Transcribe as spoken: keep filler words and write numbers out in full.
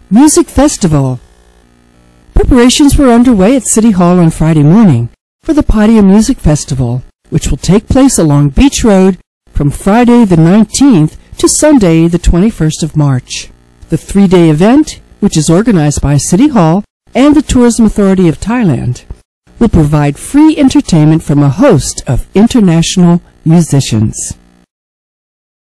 Music Festival. Preparations were underway at City Hall on Friday morning for the Patia Music Festival, which will take place along Beach Road from Friday the nineteenth to Sunday the twenty-first of March. The three-day event, which is organized by City Hall and the Tourism Authority of Thailand, will provide free entertainment from a host of international musicians.